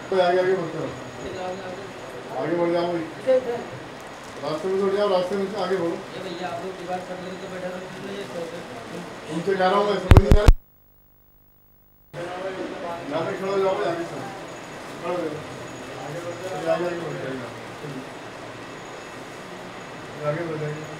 आगे आगे बढ़ते रहो, आगे बढ़ जाओ, रास्ते में छोड़ जाओ, रास्ते में से आगे बढ़ो। ये भैया आप लोग दीवार पर लगे तो बैठा रहो, उनसे कह रहा हूँ मैं, समझ नहीं आ रहा। यहाँ पे खड़े हो जाओ, आगे से खड़े हो जाओ, आगे बढ़ जाओ, आगे बढ़ जाएगा, आगे बढ़ जाएगा।